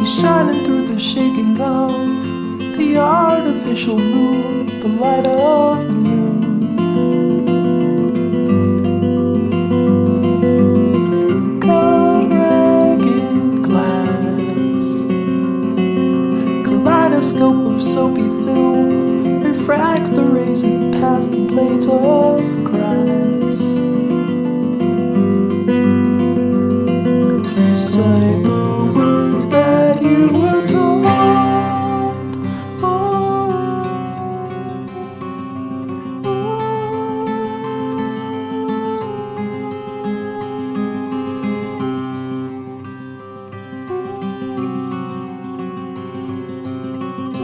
He's shining through the shaking of the artificial moon, the light of the moon. Cold ragged glass, kaleidoscope of soapy film, refracts the rays and past the blades of grass. Say the words that you will.